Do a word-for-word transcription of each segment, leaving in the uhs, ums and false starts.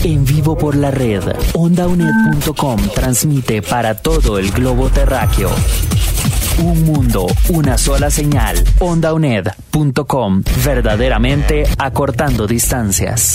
En vivo por la red, onda u n e d punto com transmite para todo el globo terráqueo. Un mundo, una sola señal. onda u n e d punto com, verdaderamente acortando distancias.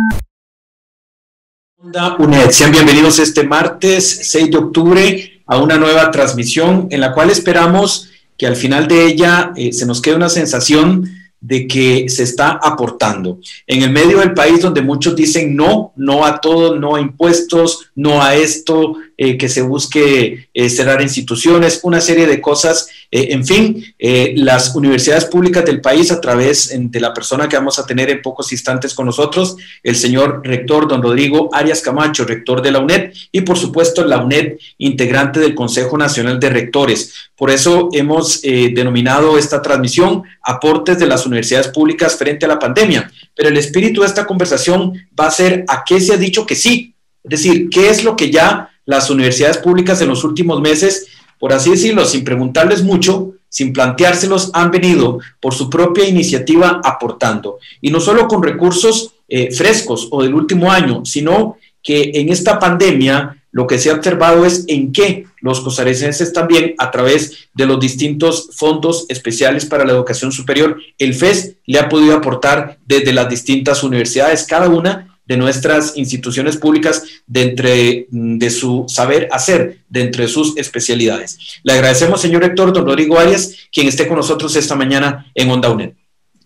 Onda U N E D, sean bienvenidos este martes seis de octubre a una nueva transmisión en la cual esperamos que al final de ella eh, se nos quede una sensación de que se está aportando. En el medio del país donde muchos dicen no, no a todo, no a impuestos, no a esto, eh, que se busque eh, cerrar instituciones, una serie de cosas, eh, en fin, eh, las universidades públicas del país a través de la persona que vamos a tener en pocos instantes con nosotros, el señor rector don Rodrigo Arias Camacho, rector de la U N E D, y por supuesto la U N E D, integrante del Consejo Nacional de Rectores. Por eso hemos eh, denominado esta transmisión Aportes de las Universidades Públicas frente a la pandemia, pero el espíritu de esta conversación va a ser a qué se ha dicho que sí, es decir, qué es lo que ya las universidades públicas en los últimos meses, por así decirlo, sin preguntarles mucho, sin planteárselos, han venido por su propia iniciativa aportando, y no solo con recursos eh, frescos o del último año, sino que en esta pandemia lo que se ha observado es en qué los costarricenses también, a través de los distintos fondos especiales para la educación superior, el F E S le ha podido aportar desde las distintas universidades, cada una de nuestras instituciones públicas, de, entre, de su saber hacer, de entre sus especialidades. Le agradecemos, señor rector, don Rodrigo Arias, quien esté con nosotros esta mañana en Onda U N E D.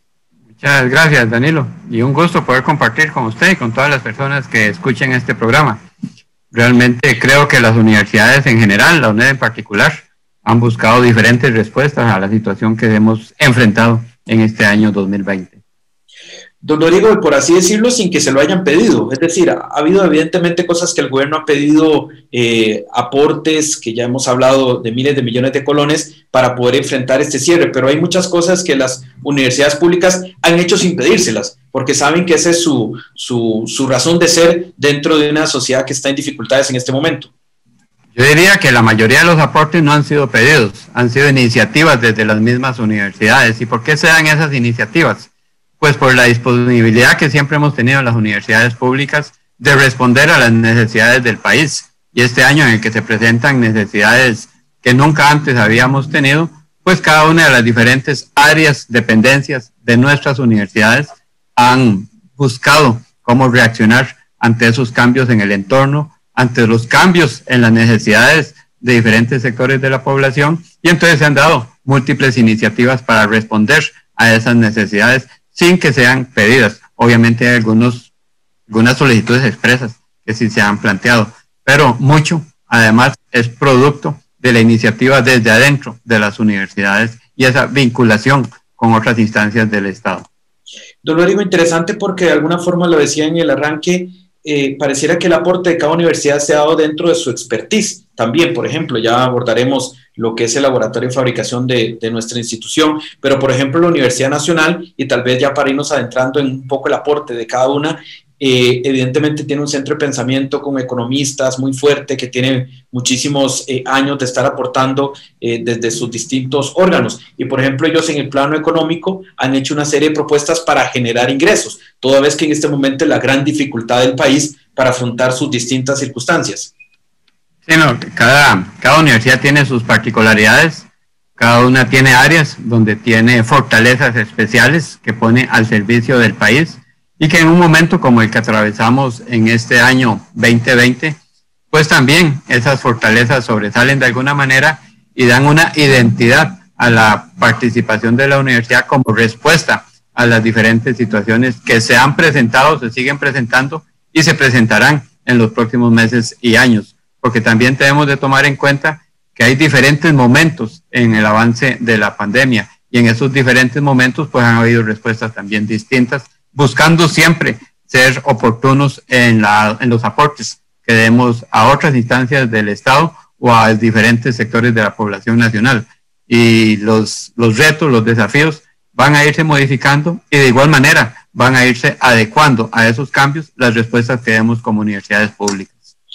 Muchas gracias, Danilo, y un gusto poder compartir con usted y con todas las personas que escuchen este programa. Realmente creo que las universidades en general, la U N E D en particular, han buscado diferentes respuestas a la situación que hemos enfrentado en este año dos mil veinte. Don Rodrigo, por así decirlo, sin que se lo hayan pedido, es decir, ha habido evidentemente cosas que el gobierno ha pedido, eh, aportes, que ya hemos hablado de miles de millones de colones para poder enfrentar este cierre, pero hay muchas cosas que las universidades públicas han hecho sin pedírselas, porque saben que esa es su, su, su razón de ser dentro de una sociedad que está en dificultades en este momento. Yo diría que la mayoría de los aportes no han sido pedidos, han sido iniciativas desde las mismas universidades. ¿Y por qué se dan esas iniciativas? Pues por la disponibilidad que siempre hemos tenido en las universidades públicas de responder a las necesidades del país. Y este año en el que se presentan necesidades que nunca antes habíamos tenido, pues cada una de las diferentes áreas, dependencias de nuestras universidades han buscado cómo reaccionar ante esos cambios en el entorno, ante los cambios en las necesidades de diferentes sectores de la población, y entonces se han dado múltiples iniciativas para responder a esas necesidades sin que sean pedidas. Obviamente hay algunos, algunas solicitudes expresas que sí se han planteado, pero mucho, además, es producto de la iniciativa desde adentro de las universidades y esa vinculación con otras instancias del Estado. Don Rodrigo, interesante porque de alguna forma lo decía en el arranque, eh, pareciera que el aporte de cada universidad se ha dado dentro de su expertise. También, por ejemplo, ya abordaremos lo que es el laboratorio de fabricación de, de nuestra institución, pero por ejemplo la Universidad Nacional, y tal vez ya para irnos adentrando en un poco el aporte de cada una, eh, evidentemente tiene un centro de pensamiento con economistas muy fuerte, que tiene muchísimos eh, años de estar aportando eh, desde sus distintos órganos, y por ejemplo ellos en el plano económico han hecho una serie de propuestas para generar ingresos, toda vez que en este momento es la gran dificultad del país para afrontar sus distintas circunstancias. Sí, no, cada, cada universidad tiene sus particularidades, cada una tiene áreas donde tiene fortalezas especiales que pone al servicio del país y que en un momento como el que atravesamos en este año veinte veinte, pues también esas fortalezas sobresalen de alguna manera y dan una identidad a la participación de la universidad como respuesta a las diferentes situaciones que se han presentado, se siguen presentando y se presentarán en los próximos meses y años. Porque también tenemos de tomar en cuenta que hay diferentes momentos en el avance de la pandemia y en esos diferentes momentos pues han habido respuestas también distintas, buscando siempre ser oportunos en, la, en los aportes que demos a otras instancias del Estado o a diferentes sectores de la población nacional. Y los, los retos, los desafíos van a irse modificando y de igual manera van a irse adecuando a esos cambios las respuestas que demos como universidades públicas.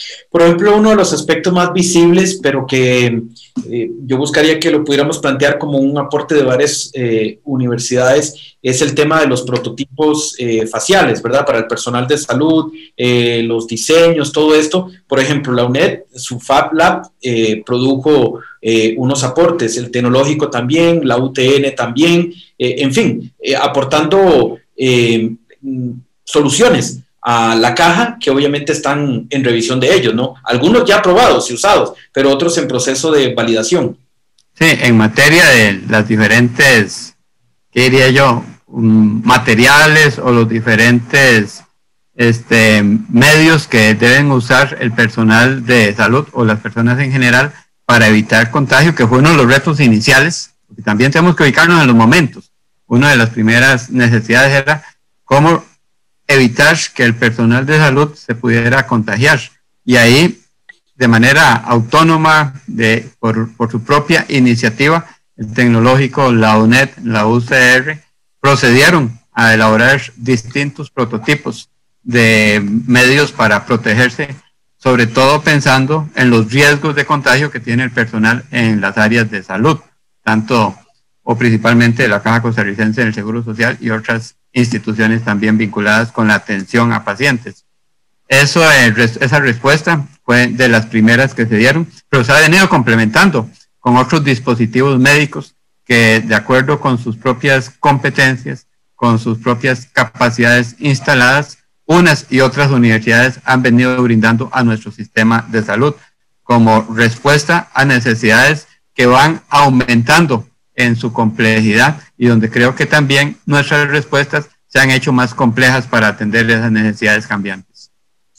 Por ejemplo, uno de los aspectos más visibles, pero que eh, yo buscaría que lo pudiéramos plantear como un aporte de varias eh, universidades, es el tema de los prototipos eh, faciales, ¿verdad? Para el personal de salud, eh, los diseños, todo esto. Por ejemplo, la UNED, su Fab Lab, eh, produjo eh, unos aportes, el Tecnológico también, la U T N también, eh, en fin, eh, aportando eh, soluciones a la caja, que obviamente están en revisión de ellos, ¿no? Algunos ya aprobados y usados, pero otros en proceso de validación. Sí, en materia de las diferentes, ¿qué diría yo? Um, materiales o los diferentes este, medios que deben usar el personal de salud o las personas en general para evitar contagio, que fue uno de los retos iniciales, porque también tenemos que ubicarnos en los momentos. Una de las primeras necesidades era cómo evitar que el personal de salud se pudiera contagiar. Y ahí, de manera autónoma, de, por, por su propia iniciativa, el Tecnológico, la UNED, la U C R, procedieron a elaborar distintos prototipos de medios para protegerse, sobre todo pensando en los riesgos de contagio que tiene el personal en las áreas de salud, tanto o principalmente la Caja Costarricense del Seguro Social y otras instituciones también vinculadas con la atención a pacientes. Eso, esa respuesta fue de las primeras que se dieron, pero se ha venido complementando con otros dispositivos médicos que, de acuerdo con sus propias competencias, con sus propias capacidades instaladas, unas y otras universidades han venido brindando a nuestro sistema de salud como respuesta a necesidades que van aumentando en su complejidad y donde creo que también nuestras respuestas se han hecho más complejas para atender esas necesidades cambiantes.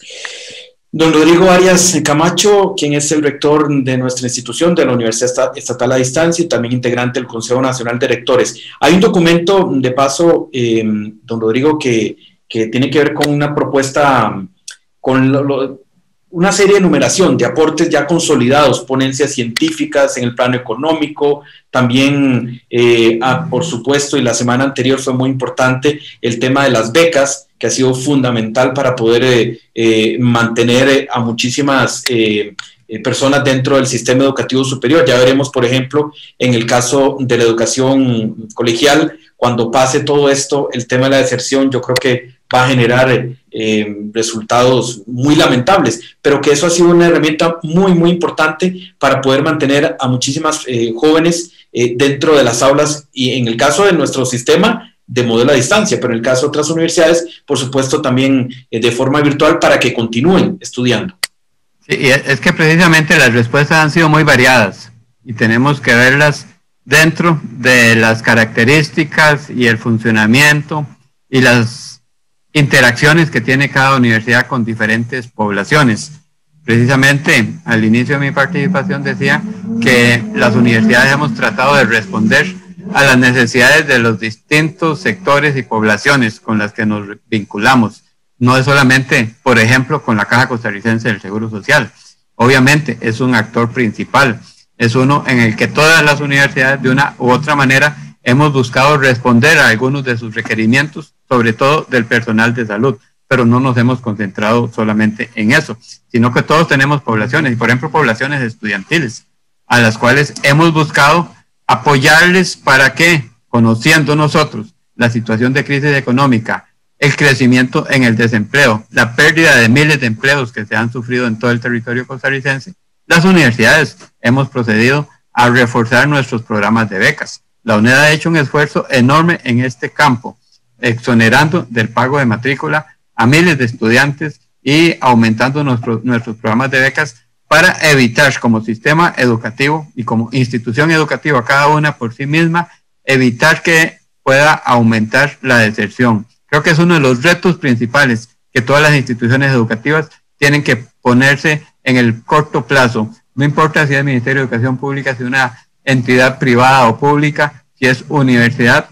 Don Rodrigo Arias Camacho, quien es el rector de nuestra institución, de la Universidad Estatal a Distancia y también integrante del Consejo Nacional de Rectores. Hay un documento, de paso, eh, don Rodrigo, que, que tiene que ver con una propuesta, con lo, lo, una serie de enumeración de aportes ya consolidados, ponencias científicas en el plano económico, también, eh, ah, por supuesto, y la semana anterior fue muy importante, el tema de las becas, que ha sido fundamental para poder eh, eh, mantener a muchísimas eh, personas dentro del sistema educativo superior. Ya veremos, por ejemplo, en el caso de la educación colegial, cuando pase todo esto, el tema de la deserción, yo creo que va a generar eh, resultados muy lamentables, pero que eso ha sido una herramienta muy, muy importante para poder mantener a muchísimas eh, jóvenes eh, dentro de las aulas y en el caso de nuestro sistema de modelo a distancia, pero en el caso de otras universidades, por supuesto, también eh, de forma virtual para que continúen estudiando. Sí, y es que precisamente las respuestas han sido muy variadas y tenemos que verlas dentro de las características y el funcionamiento y las interacciones que tiene cada universidad con diferentes poblaciones. Precisamente al inicio de mi participación decía que las universidades hemos tratado de responder a las necesidades de los distintos sectores y poblaciones con las que nos vinculamos. No es solamente, por ejemplo, con la Caja Costarricense del Seguro Social. Obviamente es un actor principal, es uno en el que todas las universidades de una u otra manera hemos buscado responder a algunos de sus requerimientos, sobre todo del personal de salud, pero no nos hemos concentrado solamente en eso, sino que todos tenemos poblaciones, y por ejemplo poblaciones estudiantiles, a las cuales hemos buscado apoyarles para que, conociendo nosotros la situación de crisis económica, el crecimiento en el desempleo, la pérdida de miles de empleos que se han sufrido en todo el territorio costarricense, las universidades hemos procedido a reforzar nuestros programas de becas. La UNED ha hecho un esfuerzo enorme en este campo, exonerando del pago de matrícula a miles de estudiantes y aumentando nuestro, nuestros programas de becas para evitar como sistema educativo y como institución educativa, cada una por sí misma, evitar que pueda aumentar la deserción. Creo que es uno de los retos principales que todas las instituciones educativas tienen que ponerse en el corto plazo. No importa si es el Ministerio de Educación Pública, si es una entidad privada o pública, si es universidad,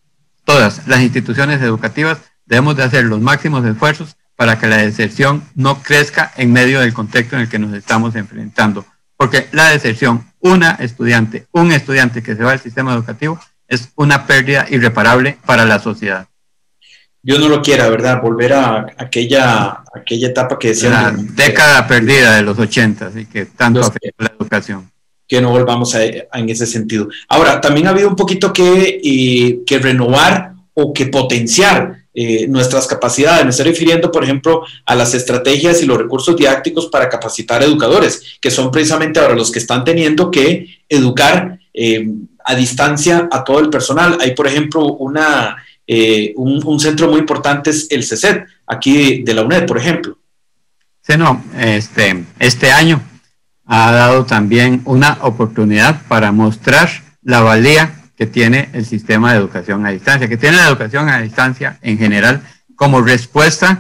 todas las instituciones educativas debemos de hacer los máximos esfuerzos para que la deserción no crezca en medio del contexto en el que nos estamos enfrentando. Porque la deserción, una estudiante, un estudiante que se va al sistema educativo, es una pérdida irreparable para la sociedad. Dios no lo quiera, ¿verdad? Volver a aquella, aquella etapa que decían. La década perdida de los ochenta, así que tanto afectó la educación. Que no volvamos a, a, en ese sentido. Ahora, también ha habido un poquito que, eh, que renovar o que potenciar eh, nuestras capacidades. Me estoy refiriendo, por ejemplo, a las estrategias y los recursos didácticos para capacitar educadores, que son precisamente ahora los que están teniendo que educar eh, a distancia a todo el personal. Hay, por ejemplo, una, eh, un, un centro muy importante, es el C E C E T, aquí de, de la UNED, por ejemplo. Sí, no, este, este año ha dado también una oportunidad para mostrar la valía que tiene el sistema de educación a distancia, que tiene la educación a distancia en general como respuesta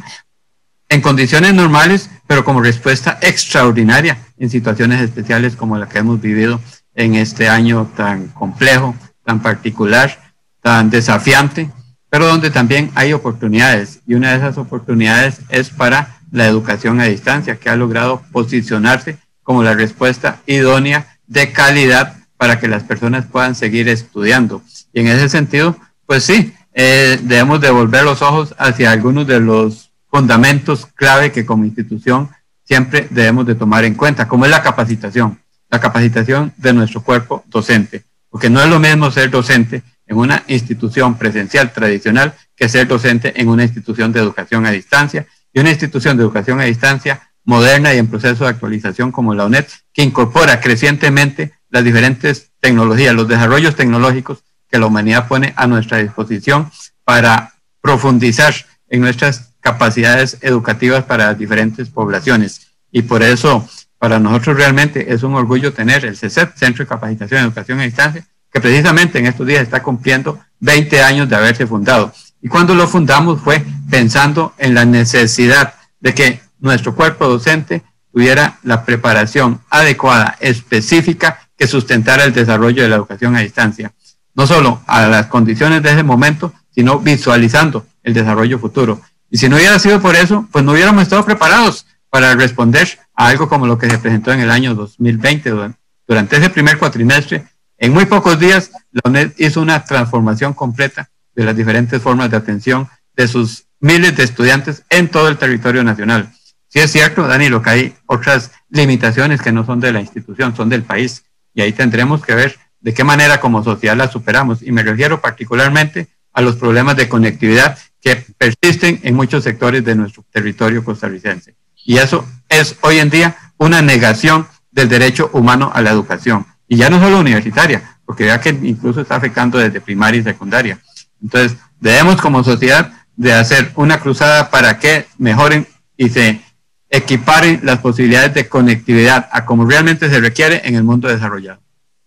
en condiciones normales, pero como respuesta extraordinaria en situaciones especiales como la que hemos vivido en este año tan complejo, tan particular, tan desafiante, pero donde también hay oportunidades, y una de esas oportunidades es para la educación a distancia, que ha logrado posicionarse como la respuesta idónea de calidad para que las personas puedan seguir estudiando. Y en ese sentido, pues sí, eh, debemos de volver los ojos hacia algunos de los fundamentos clave que como institución siempre debemos de tomar en cuenta, como es la capacitación, la capacitación de nuestro cuerpo docente, porque no es lo mismo ser docente en una institución presencial tradicional que ser docente en una institución de educación a distancia, y una institución de educación a distancia moderna y en proceso de actualización como la UNED, que incorpora crecientemente las diferentes tecnologías, los desarrollos tecnológicos que la humanidad pone a nuestra disposición para profundizar en nuestras capacidades educativas para las diferentes poblaciones. Y por eso, para nosotros realmente es un orgullo tener el C E C E T, Centro de Capacitación y Educación a Distancia, que precisamente en estos días está cumpliendo veinte años de haberse fundado. Y cuando lo fundamos fue pensando en la necesidad de que nuestro cuerpo docente tuviera la preparación adecuada, específica, que sustentara el desarrollo de la educación a distancia. No solo a las condiciones de ese momento, sino visualizando el desarrollo futuro. Y si no hubiera sido por eso, pues no hubiéramos estado preparados para responder a algo como lo que se presentó en el año dos mil veinte. Durante ese primer cuatrimestre, en muy pocos días, la UNED hizo una transformación completa de las diferentes formas de atención de sus miles de estudiantes en todo el territorio nacional. Sí es cierto, Danilo, que hay otras limitaciones que no son de la institución, son del país, y ahí tendremos que ver de qué manera como sociedad las superamos, y me refiero particularmente a los problemas de conectividad que persisten en muchos sectores de nuestro territorio costarricense. Y eso es hoy en día una negación del derecho humano a la educación, y ya no solo universitaria, porque vea que incluso está afectando desde primaria y secundaria. Entonces, debemos como sociedad de hacer una cruzada para que mejoren y se equiparen las posibilidades de conectividad a como realmente se requiere en el mundo desarrollado.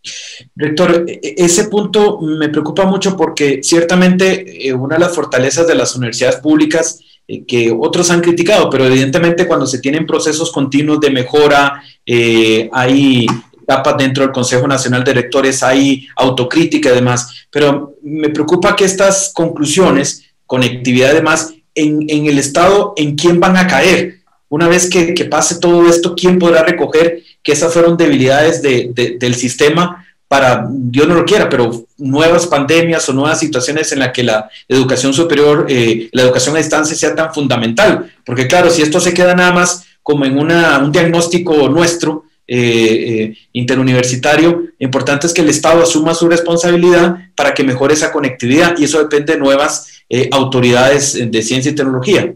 Rector, ese punto me preocupa mucho porque ciertamente eh, una de las fortalezas de las universidades públicas eh, que otros han criticado, pero evidentemente cuando se tienen procesos continuos de mejora, eh, hay etapas dentro del Consejo Nacional de Rectores, hay autocrítica y demás, pero me preocupa que estas conclusiones, conectividad y demás, en, en el Estado, ¿en quién van a caer? Una vez que, que pase todo esto, ¿quién podrá recoger que esas fueron debilidades de, de, del sistema para, Dios no lo quiera, pero nuevas pandemias o nuevas situaciones en las que la educación superior, eh, la educación a distancia sea tan fundamental? Porque claro, si esto se queda nada más como en una, un diagnóstico nuestro, eh, eh, interuniversitario, lo importante es que el Estado asuma su responsabilidad para que mejore esa conectividad, y eso depende de nuevas eh, autoridades de ciencia y tecnología.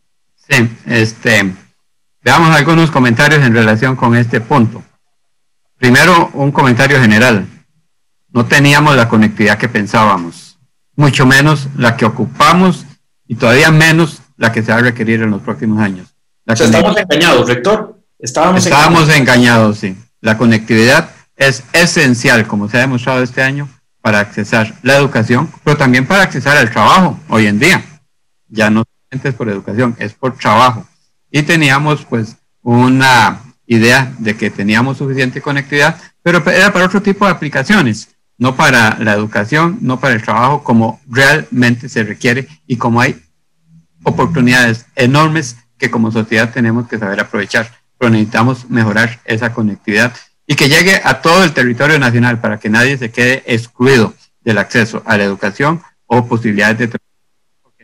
Sí, este, veamos algunos comentarios en relación con este punto. Primero, un comentario general. No teníamos la conectividad que pensábamos, mucho menos la que ocupamos y todavía menos la que se va a requerir en los próximos años. La o sea, estamos engañados, rector. Estábamos, Estábamos engañados. engañados, sí. La conectividad es esencial, como se ha demostrado este año, para accesar la educación, pero también para accesar al trabajo hoy en día. Ya no es por educación, es por trabajo. Y teníamos pues una idea de que teníamos suficiente conectividad, pero era para otro tipo de aplicaciones, no para la educación, no para el trabajo, como realmente se requiere y como hay oportunidades enormes que como sociedad tenemos que saber aprovechar, pero necesitamos mejorar esa conectividad y que llegue a todo el territorio nacional para que nadie se quede excluido del acceso a la educación o posibilidades de trabajo, porque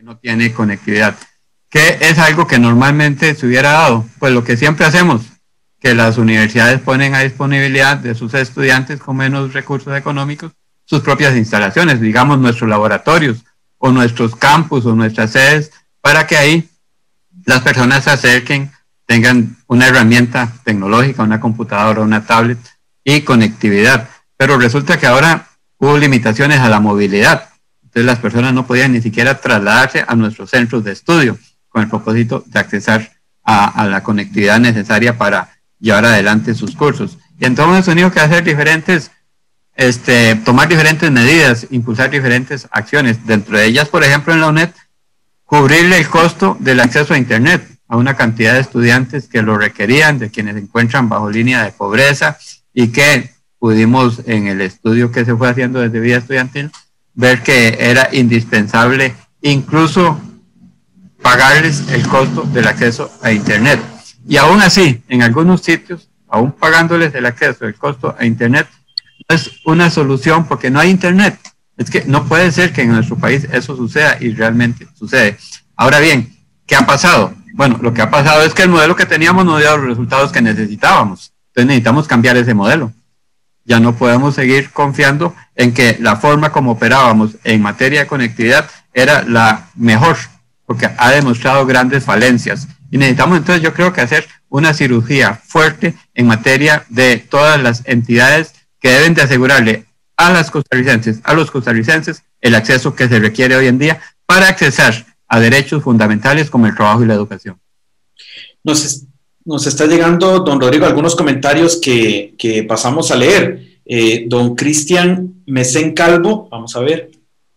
no tiene conectividad. ¿Qué es algo que normalmente se hubiera dado? Pues lo que siempre hacemos, que las universidades ponen a disponibilidad de sus estudiantes con menos recursos económicos sus propias instalaciones, digamos nuestros laboratorios o nuestros campus o nuestras sedes, para que ahí las personas se acerquen, tengan una herramienta tecnológica, una computadora, una tablet y conectividad. Pero resulta que ahora hubo limitaciones a la movilidad, entonces las personas no podían ni siquiera trasladarse a nuestros centros de estudio con el propósito de accesar a, a la conectividad necesaria para llevar adelante sus cursos. Y entonces hemos tenido que hacer diferentes, este, tomar diferentes medidas, impulsar diferentes acciones. Dentro de ellas, por ejemplo, en la UNED, cubrirle el costo del acceso a Internet a una cantidad de estudiantes que lo requerían, de quienes se encuentran bajo línea de pobreza, y que pudimos, en el estudio que se fue haciendo desde Vida Estudiantil, ver que era indispensable incluso pagarles el costo del acceso a Internet. Y aún así, en algunos sitios, aún pagándoles el acceso, el costo a Internet, no es una solución porque no hay Internet. Es que no puede ser que en nuestro país eso suceda, y realmente sucede. Ahora bien, ¿qué ha pasado? Bueno, lo que ha pasado es que el modelo que teníamos no dio los resultados que necesitábamos. Entonces necesitamos cambiar ese modelo. Ya no podemos seguir confiando en que la forma como operábamos en materia de conectividad era la mejor, porque ha demostrado grandes falencias. Y necesitamos entonces, yo creo que hacer una cirugía fuerte en materia de todas las entidades que deben de asegurarle a las costarricenses, a los costarricenses, el acceso que se requiere hoy en día para accesar a derechos fundamentales como el trabajo y la educación. Nos, es, nos está llegando, don Rodrigo, algunos comentarios que, que pasamos a leer. Eh, don Cristian Mesén Calvo, vamos a ver.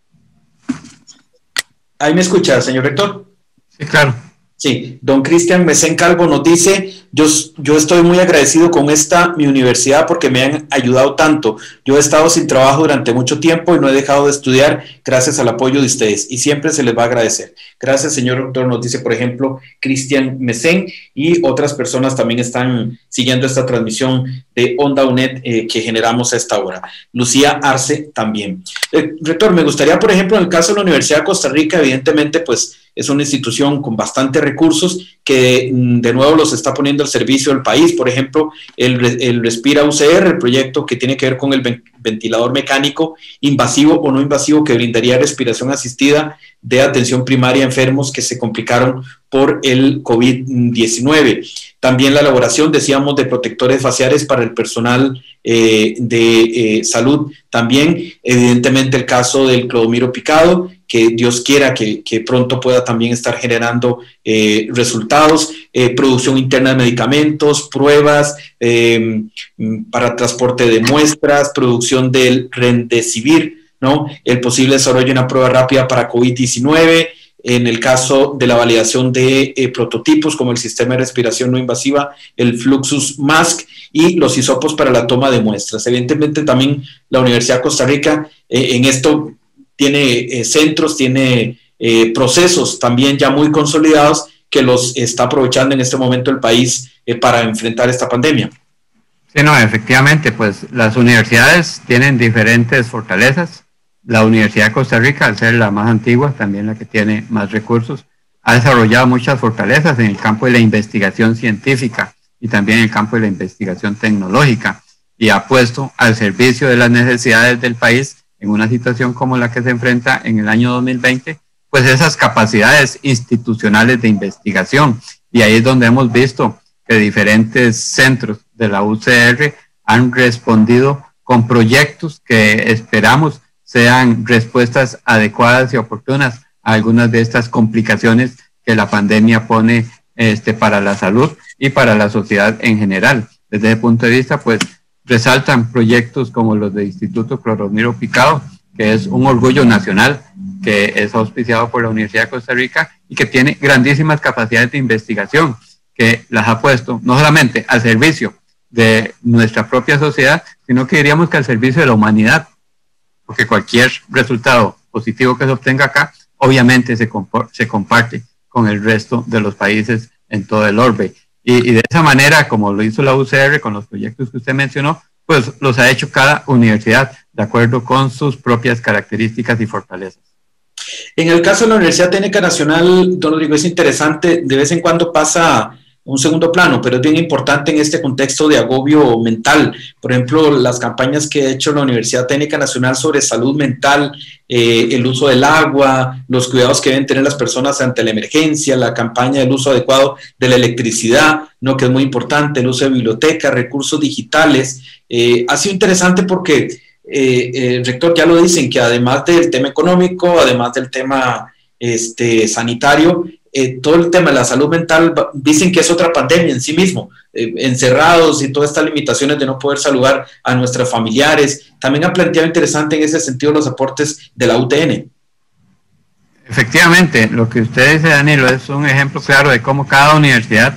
¿Ahí me escucha, señor rector? Sí, claro. Sí, don Cristian Mesén Calvo nos dice, yo, yo estoy muy agradecido con esta, mi universidad, porque me han ayudado tanto. Yo he estado sin trabajo durante mucho tiempo y no he dejado de estudiar gracias al apoyo de ustedes, y siempre se les va a agradecer. Gracias, señor doctor, nos dice, por ejemplo, Cristian Mesén, y otras personas también están siguiendo esta transmisión de Onda UNED eh, que generamos a esta hora. Lucía Arce también. Eh, rector, me gustaría, por ejemplo, en el caso de la Universidad de Costa Rica, evidentemente, pues, es una institución con bastantes recursos que de nuevo los está poniendo al servicio del país. Por ejemplo, el, el Respira U C R, el proyecto que tiene que ver con el ventilador mecánico invasivo o no invasivo que brindaría respiración asistida de atención primaria a enfermos que se complicaron por el COVID diecinueve. También la elaboración, decíamos, de protectores faciales para el personal eh, de eh, salud. También, evidentemente, el caso del clodomiro picado, que Dios quiera que, que pronto pueda también estar generando eh, resultados, eh, producción interna de medicamentos, pruebas eh, para transporte de muestras, producción del Remdesivir, ¿no? El posible desarrollo de una prueba rápida para COVID diecinueve, en el caso de la validación de eh, prototipos como el sistema de respiración no invasiva, el Fluxus Mask y los hisopos para la toma de muestras. Evidentemente también la Universidad de Costa Rica eh, en esto tiene eh, centros, tiene eh, procesos también ya muy consolidados que los está aprovechando en este momento el país eh, para enfrentar esta pandemia. Sí, no, efectivamente, pues las universidades tienen diferentes fortalezas. La Universidad de Costa Rica, al ser la más antigua, también la que tiene más recursos, ha desarrollado muchas fortalezas en el campo de la investigación científica y también en el campo de la investigación tecnológica, y ha puesto al servicio de las necesidades del país en una situación como la que se enfrenta en el año dos mil veinte, pues esas capacidades institucionales de investigación. Y ahí es donde hemos visto que diferentes centros de la U C R han respondido con proyectos que esperamos sean respuestas adecuadas y oportunas a algunas de estas complicaciones que la pandemia pone este, para la salud y para la sociedad en general. Desde ese punto de vista, pues, resaltan proyectos como los del Instituto Clodomiro Picado, que es un orgullo nacional, que es auspiciado por la Universidad de Costa Rica y que tiene grandísimas capacidades de investigación, que las ha puesto no solamente al servicio de nuestra propia sociedad, sino que diríamos que al servicio de la humanidad, porque cualquier resultado positivo que se obtenga acá, obviamente se, se comparte con el resto de los países en todo el orbe. Y, y de esa manera, como lo hizo la U C R con los proyectos que usted mencionó, pues los ha hecho cada universidad de acuerdo con sus propias características y fortalezas. En el caso de la Universidad Técnica Nacional, don Rodrigo, es interesante, de vez en cuando pasa un segundo plano, pero es bien importante en este contexto de agobio mental. Por ejemplo, las campañas que ha hecho la Universidad Técnica Nacional sobre salud mental, eh, el uso del agua, los cuidados que deben tener las personas ante la emergencia, la campaña del uso adecuado de la electricidad, ¿no?, que es muy importante, el uso de bibliotecas, recursos digitales. Eh, ha sido interesante porque, eh, eh, rector, ya lo dicen, que además del tema económico, además del tema este, sanitario, Eh, todo el tema de la salud mental, dicen que es otra pandemia en sí mismo, eh, encerrados y todas estas limitaciones de no poder saludar a nuestros familiares. También han planteado interesante en ese sentido los aportes de la U T N. Efectivamente, lo que usted dice, Danilo, es un ejemplo claro de cómo cada universidad,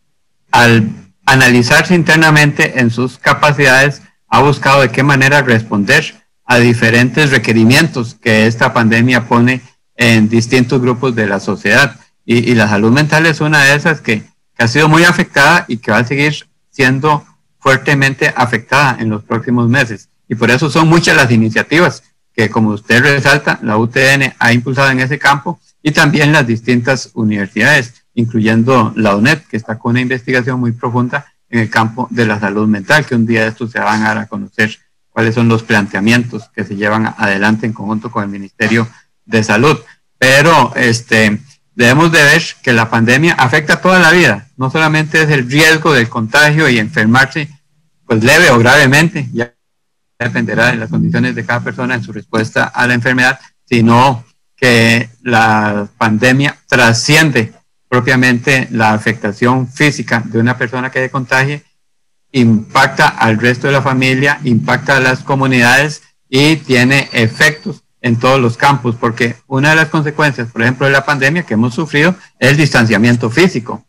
al analizarse internamente en sus capacidades, ha buscado de qué manera responder a diferentes requerimientos que esta pandemia pone en distintos grupos de la sociedad. Y, y la salud mental es una de esas que, que ha sido muy afectada y que va a seguir siendo fuertemente afectada en los próximos meses. Y por eso son muchas las iniciativas que, como usted resalta, la U T N ha impulsado en ese campo, y también las distintas universidades, incluyendo la UNED, que está con una investigación muy profunda en el campo de la salud mental, que un día de estos se van a dar a conocer cuáles son los planteamientos que se llevan adelante en conjunto con el Ministerio de Salud. Pero este debemos de ver que la pandemia afecta toda la vida, no solamente es el riesgo del contagio y enfermarse pues leve o gravemente, ya dependerá de las condiciones de cada persona en su respuesta a la enfermedad, sino que la pandemia trasciende propiamente la afectación física de una persona que se contagie, impacta al resto de la familia, impacta a las comunidades y tiene efectos en todos los campos, porque una de las consecuencias, por ejemplo, de la pandemia que hemos sufrido es el distanciamiento físico,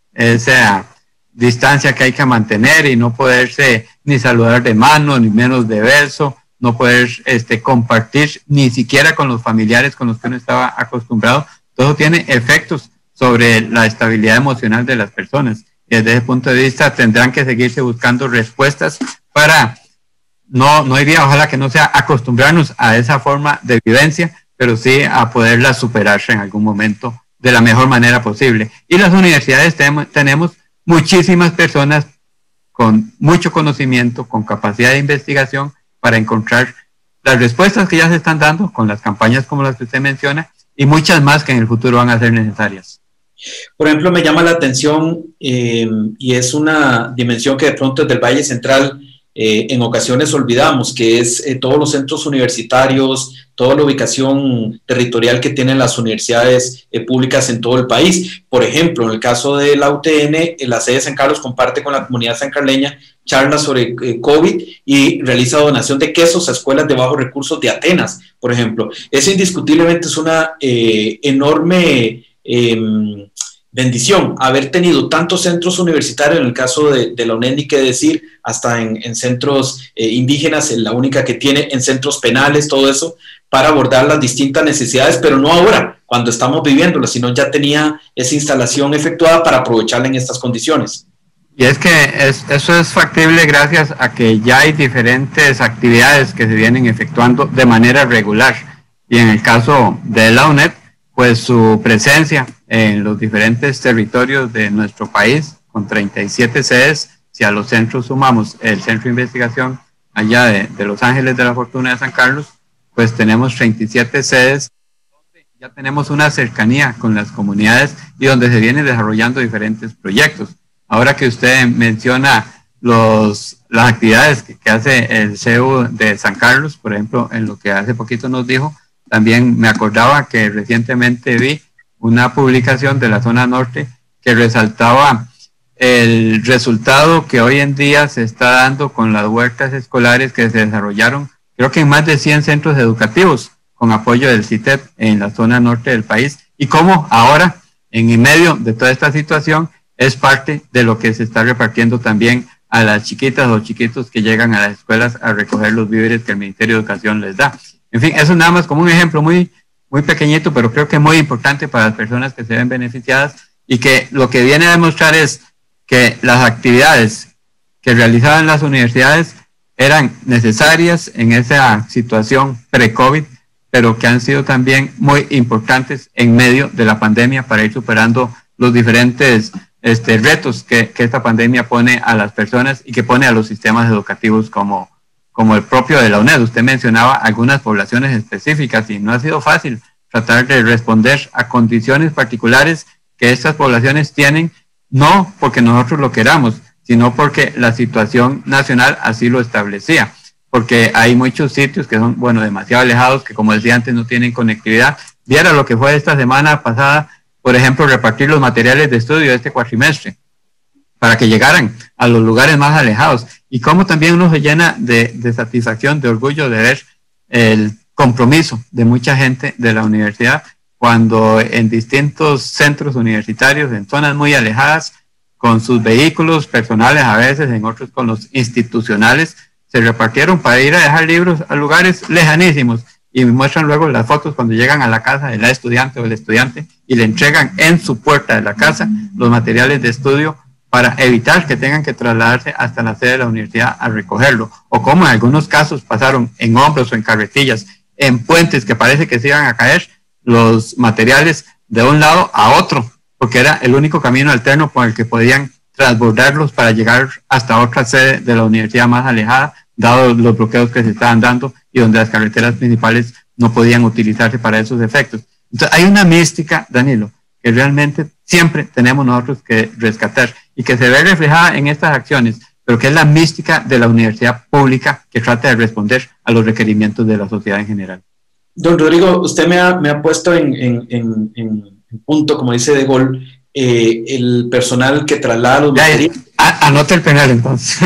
esa distancia que hay que mantener y no poderse ni saludar de mano, ni menos de beso, no poder este, compartir ni siquiera con los familiares con los que uno estaba acostumbrado. Todo tiene efectos sobre la estabilidad emocional de las personas, y desde ese punto de vista tendrán que seguirse buscando respuestas para... No, no diría, ojalá que no sea acostumbrarnos a esa forma de vivencia, pero sí a poderla superar en algún momento de la mejor manera posible. Y las universidades tenemos, tenemos muchísimas personas con mucho conocimiento, con capacidad de investigación para encontrar las respuestas que ya se están dando con las campañas como las que usted menciona, y muchas más que en el futuro van a ser necesarias. Por ejemplo, me llama la atención eh, y es una dimensión que de pronto desde el Valle Central Eh, en ocasiones olvidamos, que es eh, todos los centros universitarios, toda la ubicación territorial que tienen las universidades eh, públicas en todo el país. Por ejemplo, en el caso de la U T N, eh, la sede de San Carlos comparte con la comunidad sancarleña charlas sobre eh, COVID y realiza donación de quesos a escuelas de bajos recursos de Atenas, por ejemplo. Eso indiscutiblemente es una eh, enorme... Eh, bendición haber tenido tantos centros universitarios, en el caso de, de la UNED, ni qué decir, hasta en, en centros eh, indígenas, en la única que tiene, en centros penales, todo eso, para abordar las distintas necesidades, pero no ahora, cuando estamos viviéndolo, sino ya tenía esa instalación efectuada para aprovecharla en estas condiciones. Y es que es, eso es factible gracias a que ya hay diferentes actividades que se vienen efectuando de manera regular, y en el caso de la UNED, pues su presencia en los diferentes territorios de nuestro país, con treinta y siete sedes, si a los centros sumamos el Centro de Investigación allá de, de Los Ángeles de la Fortuna de San Carlos, pues tenemos treinta y siete sedes, donde ya tenemos una cercanía con las comunidades y donde se vienen desarrollando diferentes proyectos. Ahora que usted menciona los, las actividades que, que hace el C E U de San Carlos, por ejemplo, en lo que hace poquito nos dijo, también me acordaba que recientemente vi una publicación de la zona norte que resaltaba el resultado que hoy en día se está dando con las huertas escolares que se desarrollaron, creo que en más de cien centros educativos con apoyo del C I T E P en la zona norte del país, y cómo ahora, en medio de toda esta situación, es parte de lo que se está repartiendo también a las chiquitas o chiquitos que llegan a las escuelas a recoger los víveres que el Ministerio de Educación les da. En fin, eso es nada más como un ejemplo muy, muy pequeñito, pero creo que es muy importante para las personas que se ven beneficiadas, y que lo que viene a demostrar es que las actividades que realizaban las universidades eran necesarias en esa situación pre-COVID, pero que han sido también muy importantes en medio de la pandemia para ir superando los diferentes este, retos que, que esta pandemia pone a las personas y que pone a los sistemas educativos como, como el propio de la UNED. Usted mencionaba algunas poblaciones específicas y no ha sido fácil tratar de responder a condiciones particulares que estas poblaciones tienen, no porque nosotros lo queramos, sino porque la situación nacional así lo establecía, porque hay muchos sitios que son, bueno, demasiado alejados, que como decía antes no tienen conectividad. Viera lo que fue esta semana pasada, por ejemplo, repartir los materiales de estudio de este cuatrimestre para que llegaran a los lugares más alejados, y cómo también uno se llena de, de satisfacción, de orgullo de ver el compromiso de mucha gente de la universidad cuando en distintos centros universitarios, en zonas muy alejadas, con sus vehículos personales a veces, en otros con los institucionales, se repartieron para ir a dejar libros a lugares lejanísimos, y me muestran luego las fotos cuando llegan a la casa de la estudiante o el estudiante y le entregan en su puerta de la casa los materiales de estudio para evitar que tengan que trasladarse hasta la sede de la universidad a recogerlo, o como en algunos casos pasaron en hombros o en carretillas, en puentes que parece que se iban a caer, los materiales de un lado a otro, porque era el único camino alterno por el que podían transbordarlos para llegar hasta otra sede de la universidad más alejada, dado los bloqueos que se estaban dando y donde las carreteras principales no podían utilizarse para esos efectos. Entonces hay una mística, Danilo, que realmente siempre tenemos nosotros que rescatar y que se ve reflejada en estas acciones, pero que es la mística de la universidad pública que trata de responder a los requerimientos de la sociedad en general. Don Rodrigo, usted me ha, me ha puesto en, en, en, en punto, como dice De Gaulle, eh, el personal que traslada los materiales. A, anota el penal entonces.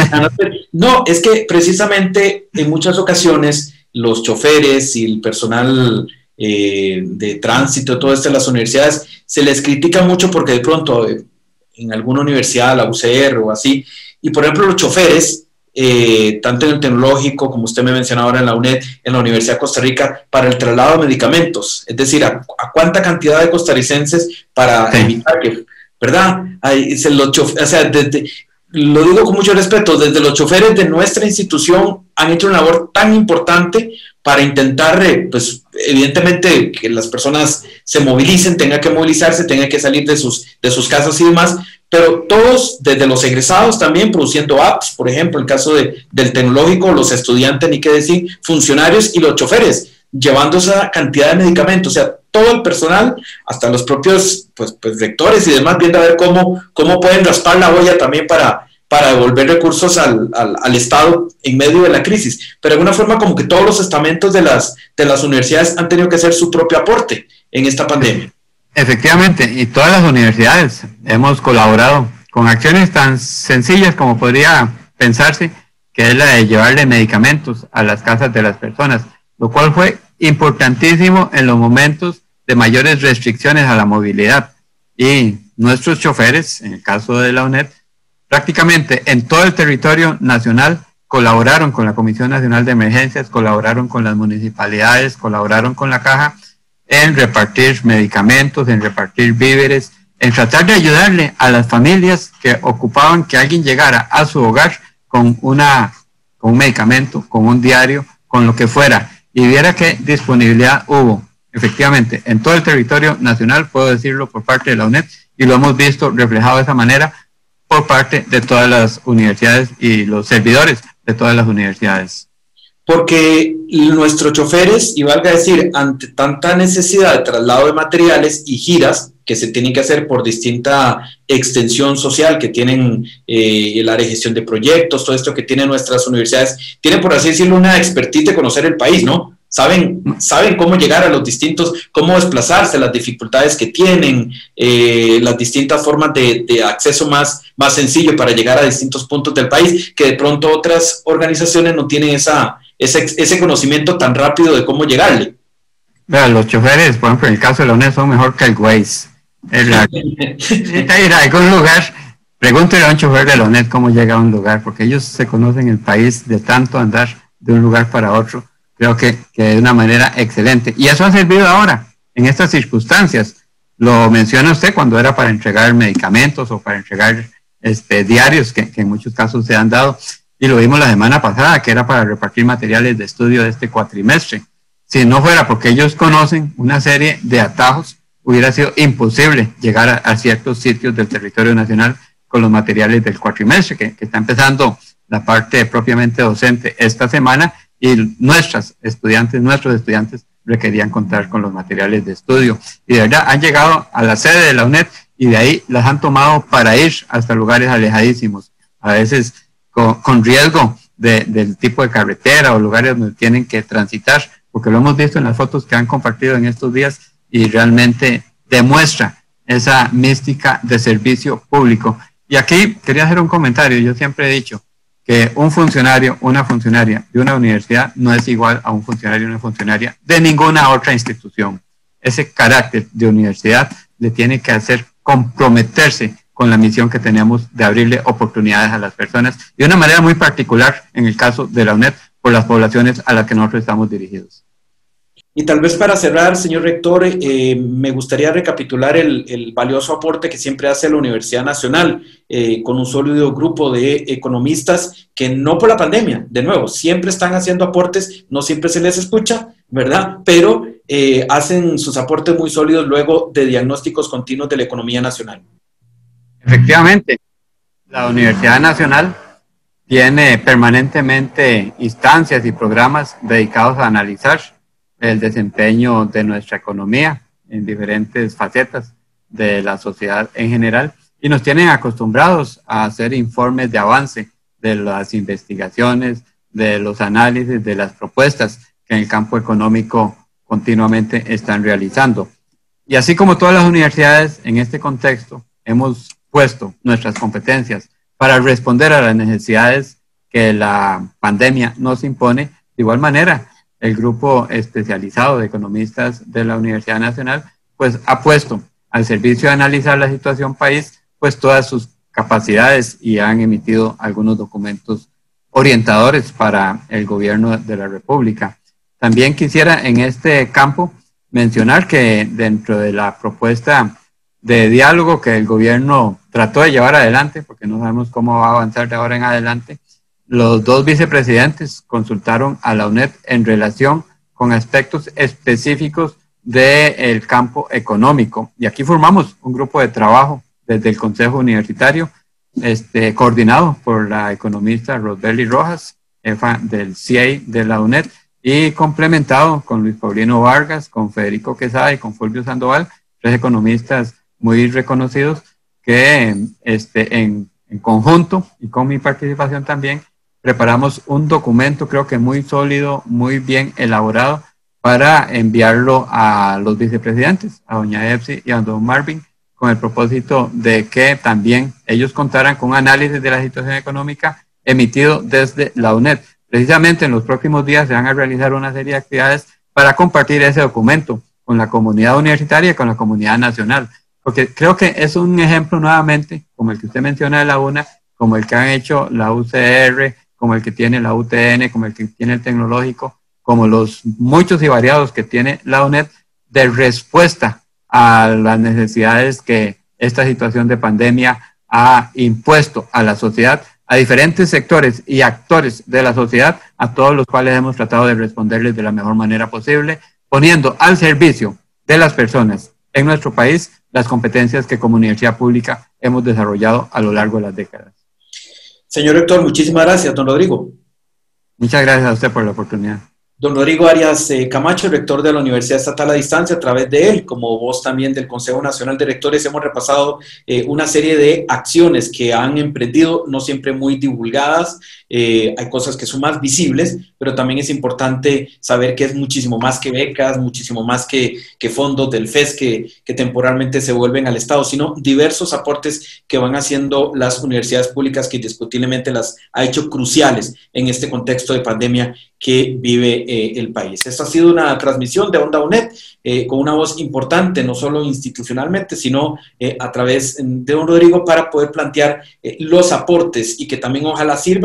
No, es que precisamente en muchas ocasiones los choferes y el personal eh, de tránsito, todo esto en las universidades, se les critica mucho porque de pronto eh, en alguna universidad, la U C R o así, y por ejemplo los choferes, eh, tanto en el tecnológico, como usted me mencionaba ahora en la UNED, en la Universidad de Costa Rica, para el traslado de medicamentos, es decir, a, a cuánta cantidad de costarricenses para sí. evitar que, ¿verdad? Ahí, se lo chof- o sea, desde, lo digo con mucho respeto, desde los choferes de nuestra institución han hecho una labor tan importante para intentar, eh, pues, evidentemente, que las personas se movilicen, tengan que movilizarse, tengan que salir de sus, de sus casas y demás, pero todos, desde los egresados también, produciendo apps, por ejemplo, el caso de, del tecnológico, los estudiantes, ni qué decir, funcionarios y los choferes, llevando esa cantidad de medicamentos, o sea, todo el personal, hasta los propios pues, pues, rectores y demás, viendo a ver cómo, cómo pueden raspar la olla también para, para devolver recursos al, al, al Estado en medio de la crisis. Pero de alguna forma como que todos los estamentos de las, de las universidades han tenido que hacer su propio aporte en esta pandemia. Efectivamente, y todas las universidades hemos colaborado con acciones tan sencillas como podría pensarse, que es la de llevarle medicamentos a las casas de las personas, lo cual fue importantísimo en los momentos de mayores restricciones a la movilidad. Y nuestros choferes, en el caso de la UNED, prácticamente en todo el territorio nacional colaboraron con la Comisión Nacional de Emergencias, colaboraron con las municipalidades, colaboraron con la Caja en repartir medicamentos, en repartir víveres, en tratar de ayudarle a las familias que ocupaban que alguien llegara a su hogar con, una, con un medicamento, con un diario, con lo que fuera, y viera qué disponibilidad hubo, efectivamente, en todo el territorio nacional, puedo decirlo por parte de la UNED, y lo hemos visto reflejado de esa manera por parte de todas las universidades y los servidores de todas las universidades. Porque nuestros choferes, y valga decir, ante tanta necesidad de traslado de materiales y giras que se tienen que hacer por distinta extensión social que tienen eh, el área de gestión de proyectos, todo esto que tienen nuestras universidades, tienen, por así decirlo, una expertise de conocer el país, ¿no? Saben, saben cómo llegar a los distintos, cómo desplazarse, las dificultades que tienen, eh, las distintas formas de, de acceso más, más sencillo para llegar a distintos puntos del país, que de pronto otras organizaciones no tienen esa, ese, ese conocimiento tan rápido de cómo llegarle. Vea, los choferes, por ejemplo, en el caso de la UNED, son mejor que el Waze. Necesita ir a algún lugar, pregúntele a un chofer de la UNED cómo llega a un lugar, porque ellos se conocen el país de tanto andar de un lugar para otro. Creo que, que de una manera excelente. Y eso ha servido ahora, en estas circunstancias. Lo menciona usted cuando era para entregar medicamentos o para entregar este, diarios, que, que en muchos casos se han dado. Y lo vimos la semana pasada, que era para repartir materiales de estudio de este cuatrimestre. si no fuera porque ellos conocen una serie de atajos, hubiera sido imposible llegar a, a ciertos sitios del territorio nacional con los materiales del cuatrimestre, que, que está empezando la parte propiamente docente esta semana, y nuestras estudiantes, nuestros estudiantes requerían contar con los materiales de estudio. Y de verdad han llegado a la sede de la UNED y de ahí las han tomado para ir hasta lugares alejadísimos, a veces con, con riesgo de, del tipo de carretera o lugares donde tienen que transitar, porque lo hemos visto en las fotos que han compartido en estos días y realmente demuestra esa mística de servicio público. Y aquí quería hacer un comentario. Yo siempre he dicho que un funcionario, una funcionaria de una universidad no es igual a un funcionario o una funcionaria de ninguna otra institución. Ese carácter de universidad le tiene que hacer comprometerse con la misión que tenemos de abrirle oportunidades a las personas, de una manera muy particular en el caso de la UNED, por las poblaciones a las que nosotros estamos dirigidos. Y tal vez para cerrar, señor rector, eh, me gustaría recapitular el, el valioso aporte que siempre hace la Universidad Nacional, eh, con un sólido grupo de economistas que no por la pandemia, de nuevo, siempre están haciendo aportes, no siempre se les escucha, ¿verdad? Pero eh, hacen sus aportes muy sólidos luego de diagnósticos continuos de la economía nacional. Efectivamente, la Universidad Nacional tiene permanentemente instancias y programas dedicados a analizar el desempeño de nuestra economía en diferentes facetas de la sociedad en general, y nos tienen acostumbrados a hacer informes de avance de las investigaciones, de los análisis, de las propuestas que en el campo económico continuamente están realizando. Y así como todas las universidades en este contexto, hemos puesto nuestras competencias para responder a las necesidades que la pandemia nos impone. De igual manera, el grupo especializado de economistas de la Universidad Nacional pues ha puesto al servicio de analizar la situación país pues todas sus capacidades y han emitido algunos documentos orientadores para el gobierno de la República. También quisiera en este campo mencionar que dentro de la propuesta de diálogo que el gobierno trató de llevar adelante, porque no sabemos cómo va a avanzar de ahora en adelante, los dos vicepresidentes consultaron a la UNED en relación con aspectos específicos del campo económico. Y aquí formamos un grupo de trabajo desde el Consejo Universitario, este, coordinado por la economista Rosbely Rojas, jefa del C I A de la UNED, y complementado con Luis Paulino Vargas, con Federico Quesada y con Fulvio Sandoval, tres economistas muy reconocidos que este, en, en conjunto y con mi participación también preparamos un documento, creo que muy sólido, muy bien elaborado, para enviarlo a los vicepresidentes, a doña Epsi y a don Marvin, con el propósito de que también ellos contaran con un análisis de la situación económica emitido desde la UNED. Precisamente en los próximos días se van a realizar una serie de actividades para compartir ese documento con la comunidad universitaria y con la comunidad nacional, porque creo que es un ejemplo nuevamente, como el que usted menciona de la UNA, como el que han hecho la U C R, como el que tiene la U T N, como el que tiene el Tecnológico, como los muchos y variados que tiene la UNED, de respuesta a las necesidades que esta situación de pandemia ha impuesto a la sociedad, a diferentes sectores y actores de la sociedad, a todos los cuales hemos tratado de responderles de la mejor manera posible, poniendo al servicio de las personas en nuestro país las competencias que como universidad pública hemos desarrollado a lo largo de las décadas. Señor rector, muchísimas gracias. Don Rodrigo. Muchas gracias a usted por la oportunidad. Don Rodrigo Arias eh, Camacho, rector de la Universidad Estatal a Distancia, a través de él, como voz también del Consejo Nacional de Rectores, hemos repasado eh, una serie de acciones que han emprendido, no siempre muy divulgadas, eh, hay cosas que son más visibles, pero también es importante saber que es muchísimo más que becas, muchísimo más que, que fondos del F E S que, que temporalmente se vuelven al Estado, sino diversos aportes que van haciendo las universidades públicas, que indiscutiblemente las ha hecho cruciales en este contexto de pandemia que vive eh, el país. Esta ha sido una transmisión de Onda UNED eh, con una voz importante, no solo institucionalmente, sino eh, a través de don Rodrigo, para poder plantear eh, los aportes y que también ojalá sirvan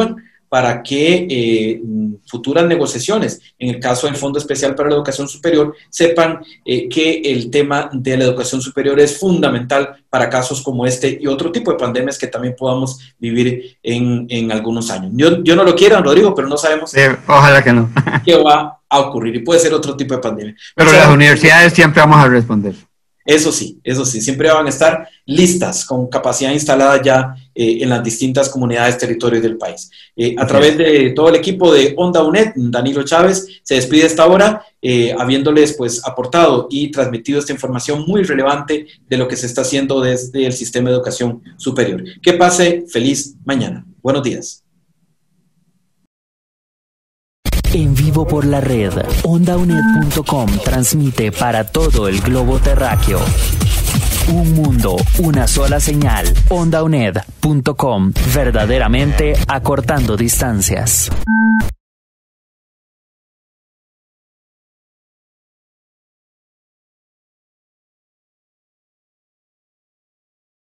para que eh, futuras negociaciones, en el caso del Fondo Especial para la Educación Superior, sepan eh, que el tema de la educación superior es fundamental para casos como este y otro tipo de pandemias que también podamos vivir en, en algunos años. Yo, yo no lo quiero, Rodrigo, pero no sabemos sí, ojalá que no. qué va a ocurrir y puede ser otro tipo de pandemia. Pero o sea, las universidades siempre vamos a responder. Eso sí, eso sí, siempre van a estar listas con capacidad instalada ya eh, en las distintas comunidades, territorios del país. Eh, a través de todo el equipo de Onda U N E D, Danilo Chávez se despide a esta hora, eh, habiéndoles pues aportado y transmitido esta información muy relevante de lo que se está haciendo desde el sistema de educación superior. Que pase feliz mañana. Buenos días. En vivo por la red, onda u n e d punto com transmite para todo el globo terráqueo. Un mundo, una sola señal. onda u n e d punto com, verdaderamente acortando distancias.